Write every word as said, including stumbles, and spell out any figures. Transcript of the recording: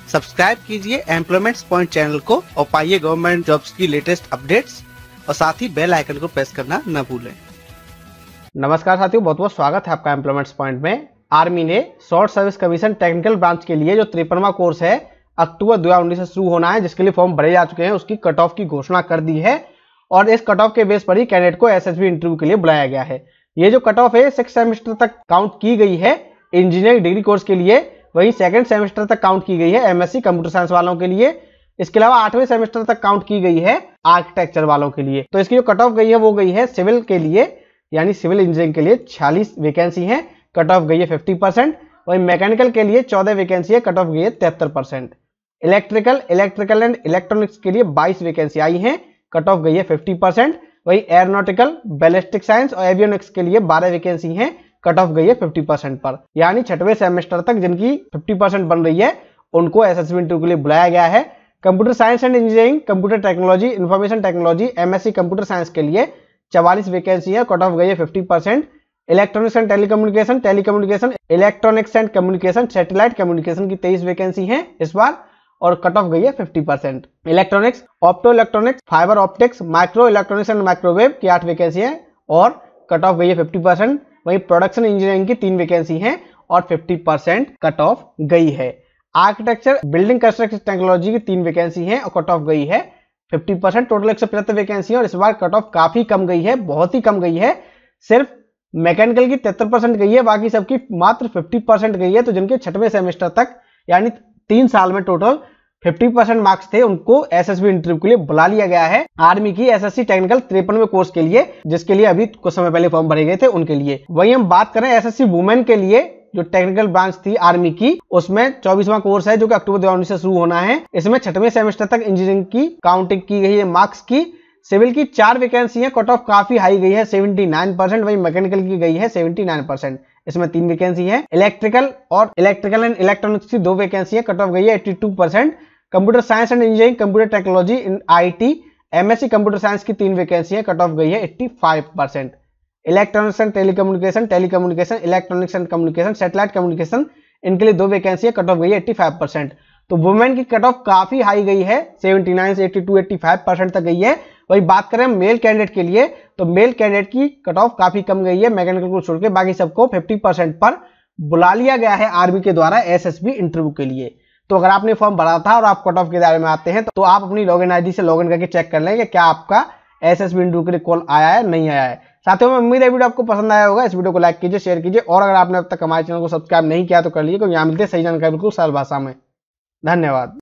Subscribe कीजिए employments point channel को और पाइए गवर्नमेंट जॉब्स की लेटेस्ट अपडेट्स और साथ ही बेल आइकन को प्रेस करना न भूलें। नमस्कार साथियों, बहुत बहुत स्वागत है आपका एम्प्लॉयमेंट्स पॉइंट में। आर्मी ने short service commission technical branch के लिए जो तिरपनवा कोर्स है अक्टूबर दो हजार उन्नीस से शुरू होना है, जिसके लिए फॉर्म भरे जा चुके हैं, उसकी कट ऑफ की घोषणा कर दी है और इस कट ऑफ के बेस पर ही कैंडिडेट को एसएसबी इंटरव्यू के लिए बुलाया गया है। ये जो कट ऑफ है सिक्स सेमेस्टर तक काउंट की गई है इंजीनियरिंग डिग्री कोर्स के लिए, वही सेकंड सेमेस्टर तक काउंट की गई है एमएससी कंप्यूटर साइंस वालों के लिए। इसके अलावा आठवें सेमेस्टर तक काउंट की गई है आर्किटेक्चर वालों के लिए। तो इसकी जो कट ऑफ गई है वो गई है सिविल के लिए, यानी सिविल इंजीनियरिंग के लिए छियालीस वैकेंसी है, कट ऑफ गई है फिफ्टी परसेंट। वही मैकेनिकल के लिए चौदह वैकेंसी है, कट ऑफ गई है तिहत्तर percent. Electrical electrical and electronics के लिए बाईस वैकेंसी आई है, कट ऑफ गई है फिफ्टी परसेंट। वही एरोनॉटिकल, बैलिस्टिक साइंस और एवियोनिक्स के लिए बारह वैकेंसी है, कट ऑफ गई है फिफ्टी परसेंट पर। यानी छठवें सेमेस्टर तक जिनकी फिफ्टी परसेंट बन रही है उनको एसएसबी इंटरव्यू के लिए बुलाया गया है। Computer science and engineering, computer technology, information technology, MSc computer science के लिए चवालीस वैकेंसी है, कट ऑफ गई है fifty percent. Electronics and telecommunication, telecommunication, electronics and communication, satellite communication की तेईस वैकेंसी है इस बार और कट ऑफ गई है fifty percent. Electronics, opto electronics, fibre optics, micro electronics and microwave की आठ वैकेंसी है और कट ऑफ गई है फिफ्टी परसेंट। वहीं प्रोडक्शन इंजीनियरिंग की तीन वैकेंसी है और फिफ्टी परसेंट कट ऑफ गई है। आर्किटेक्चर, बिल्डिंग कंस्ट्रक्शन टेक्नोलॉजी की तीन वैकेंसी है और कट ऑफ गई है फिफ्टी परसेंट। टोटल एक सौ पचहत्तर वैकेंसी है और इस बार कट ऑफ काफी कम गई है, बहुत ही कम गई है। सिर्फ मैकेनिकल की तिहत्तर परसेंट गई है, बाकी सबकी मात्र फिफ्टी परसेंट गई है। तो जिनके छठवें सेमेस्टर तक यानी तीन साल में टोटल फिफ्टी परसेंट मार्क्स थे, उनको एसएसबी इंटरव्यू के लिए बुला लिया गया है आर्मी की एसएससी टेक्निकल तिरपनवे कोर्स के लिए, जिसके लिए अभी कुछ समय पहले फॉर्म भरे गए थे उनके लिए। वही हम बात करें एसएससी वुमेन के लिए, जो टेक्निकल ब्रांच थी आर्मी की, उसमें चौबीसवां कोर्स है जो कि अक्टूबर दो हजार उन्नीस से शुरू होना है। इसमें छठवें सेमेस्टर तक इंजीनियरिंग की काउंटिंग की गई है मार्क्स की। सिविल की चार वैकेंसी है, कट ऑफ काफी हाई गई है सेवेंटी नाइन परसेंट। वही मैकेनिकल की गई है सेवेंटी नाइन परसेंट, इसमें तीन वैकेंसी है। इलेक्ट्रिकल और इलेक्ट्रिकल एंड इलेक्ट्रॉनिक्स की दो वैकेंसी है, कट ऑफ गई है eighty two percent. Computer science and engineering, computer technology in IT, MSc computer science की तीन वैकेंसी है, कट ऑफ गई है eighty five percent. Electronics and telecommunication, telecommunication, electronics and communication, satellite communication, इनके लिए दो वैकेंसी है, कट ऑफ गई है एट्टी फाइव परसेंट। तो वुमेन की कट ऑफ काफी हाई गई है, सेवेंटी नाइन से eighty two eighty five percent तक गई है। वही बात करें मेल कैंडिडेट के लिए, तो मेल कैंडिडेट की कट ऑफ काफी कम गई है, मैकेनिकल को छोड़ के बाकी सबको फिफ्टी परसेंट पर बुला लिया गया है आर्मी के द्वारा एसएसबी इंटरव्यू के लिए। तो अगर आपने फॉर्म भरा था और आप कट ऑफ के दायरे में आते हैं तो आप अपनी लॉगिन आईडी से लॉगिन करके चेक कर लें कि क्या आपका एसएसबी इंटरव्यू के लिए कॉल आया है नहीं आया है। साथियों, मैं उम्मीद है वीडियो आपको पसंद आया होगा। इस वीडियो को लाइक कीजिए, शेयर कीजिए और अगर आपने अब तक हमारे चैनल को सब्सक्राइब नहीं किया तो कर लीजिए, क्योंकि यहाँ मिलते हैं सही जानकारी बिल्कुल सरल भाषा में। धन्यवाद।